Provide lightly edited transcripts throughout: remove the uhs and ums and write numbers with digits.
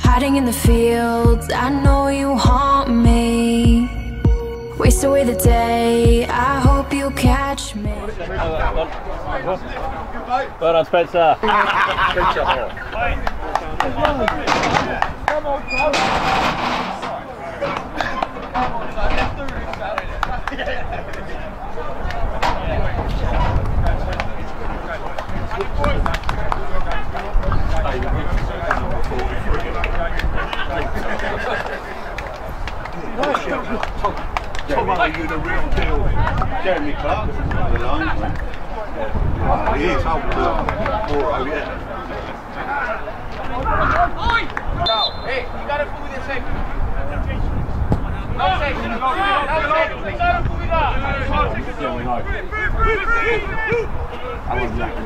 hiding in the fields, I know you haunt me. Waste away the day, I hope you catch me. Well done, Spencer. You're the real deal. Jeremy Clarkson, the linesman. He is old too. Yeah. Hey, you gotta pull this in. No section. No section. You gotta pull it up. Yeah, we know. I was lacking.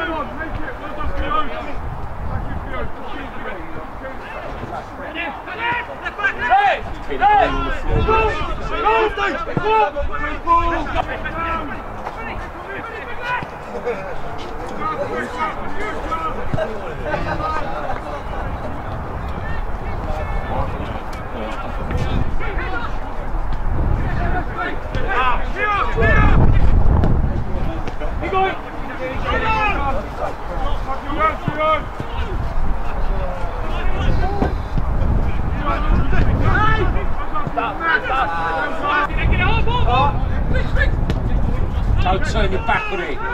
Don't turn your back on it.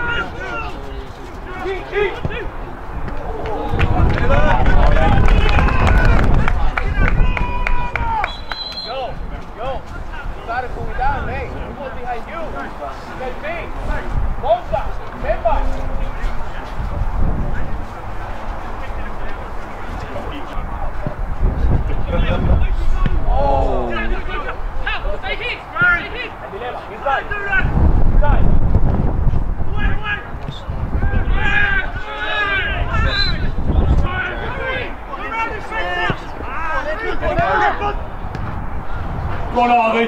Yo, you gotta cool it down, mate. I'm behind you. Get me. Bolsa, remember. Oh. Take it. Inside. Go on, Harvey.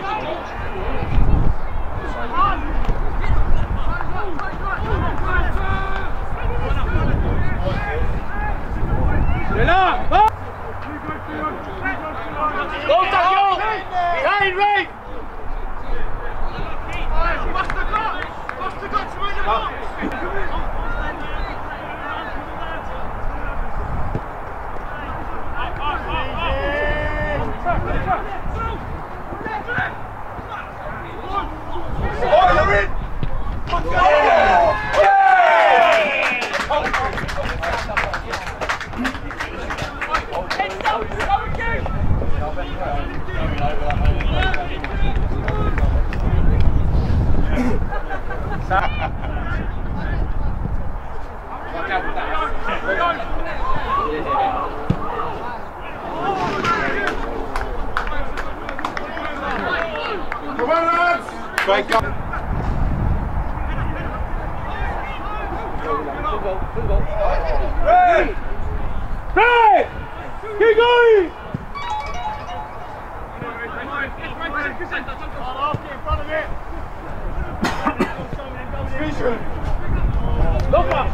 Go, Taco! Behind, Ray! Break up. Hey! Hey! Keep going! Look up!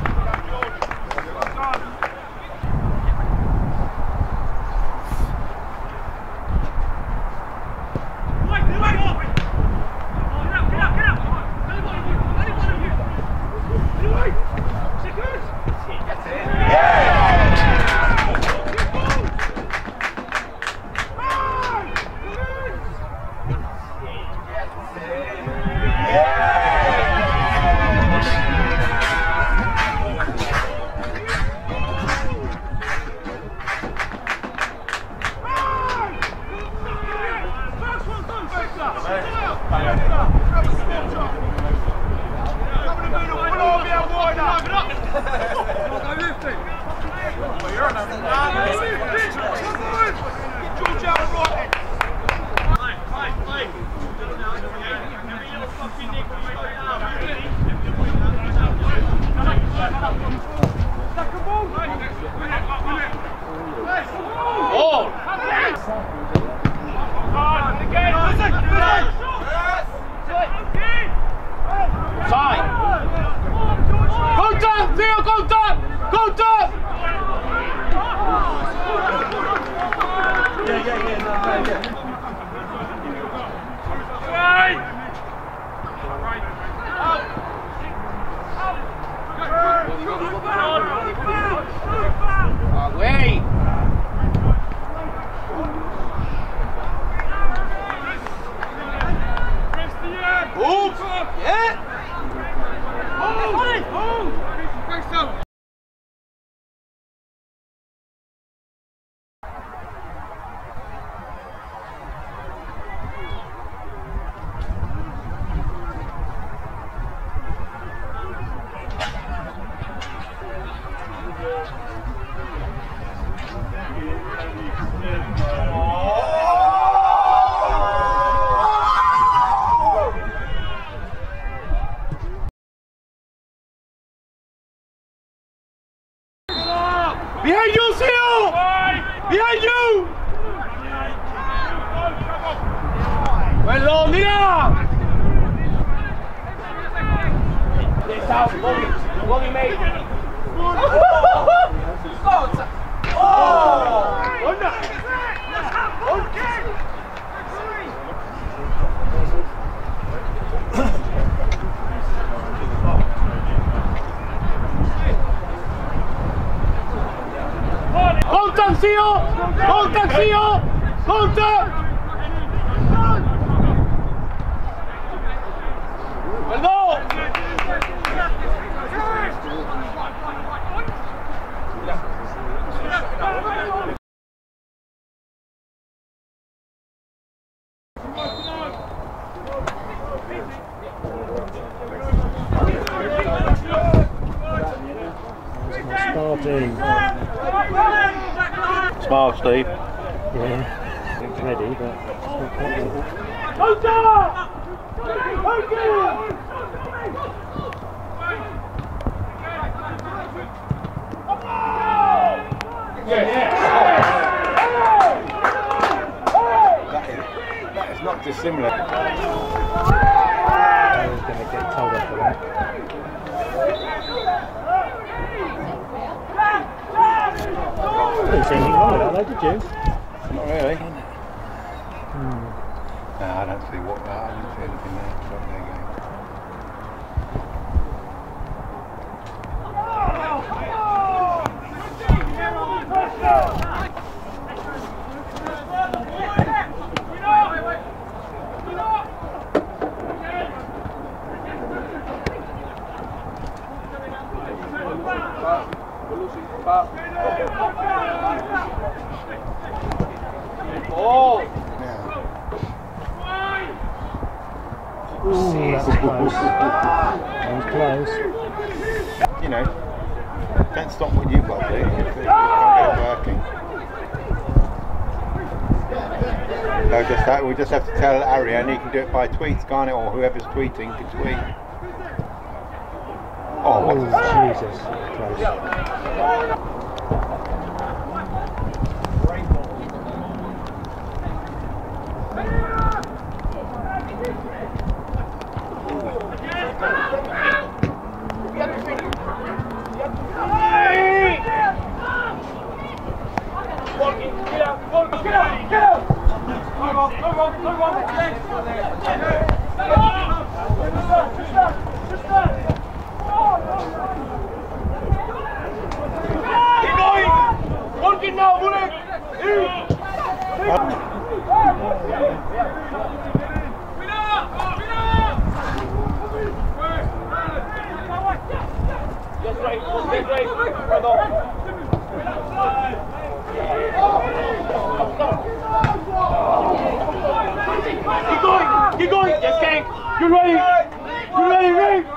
Behind you, Seal! Behind you! Well, mira! This out, Woggy mate. Contact, Seal! Contact, Seal! Contact! Smile, Steve. Yeah, it's ready, but it's not quite ready. That is not dissimilar. I was going to get told off for that. You didn't see anything wrong with that though, did you? Not really. No, I don't see what that. I didn't see anything there. But there you go. Oh! Ooh, that was close. That was close. You know, don't stop what you've got to do. You've got to get it working. So we just have to tell Ariane he can do it by tweets, can't it? Or whoever's tweeting can tweet. Oh, what Jesus. Close. Keep going! Yes, gang! You're ready! You're ready, Ray!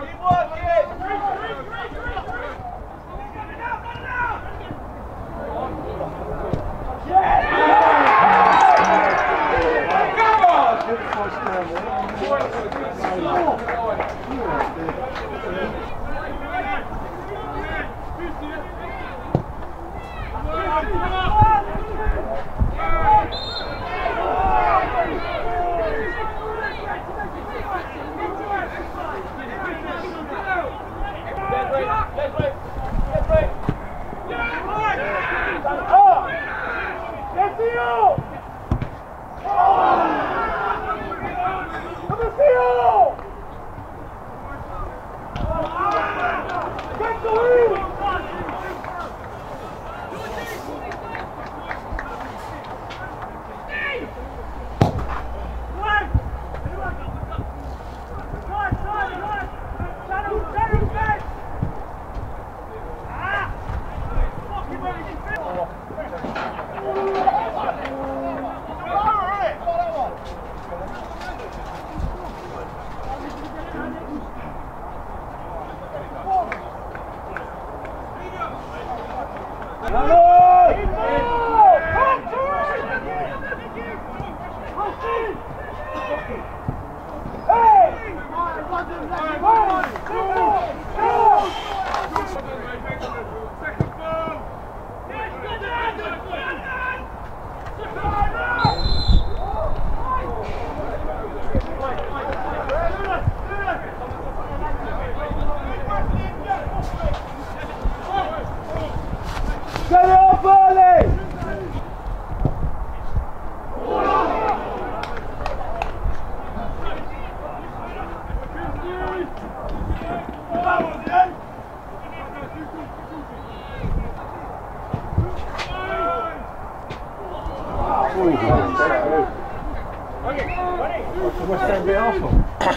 West Ham beat Arsenal.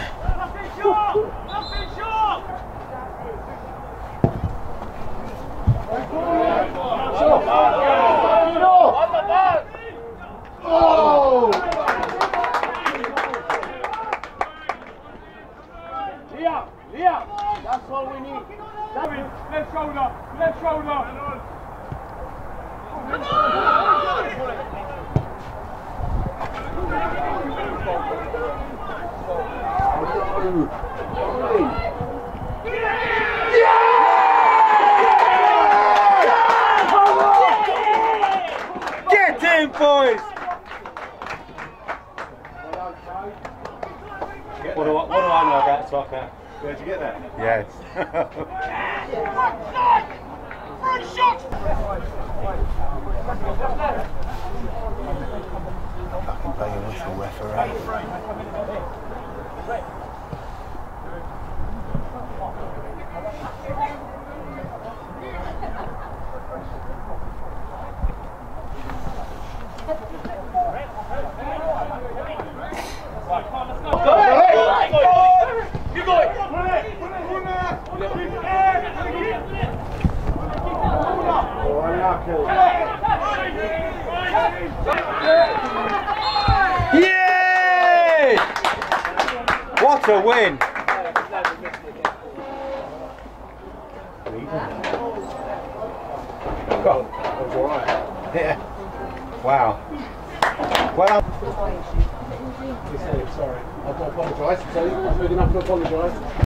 Leah, that's all we need. Left shoulder, left shoulder. Come on! Get in, boys! What do I know about soccer? Where'd you get that? Yes. Fucking play your whistle, referee. Yay! What a win! Oh, that was alright. Yeah. Wow. Well, Sorry, I do apologise. So I'm good enough to apologise.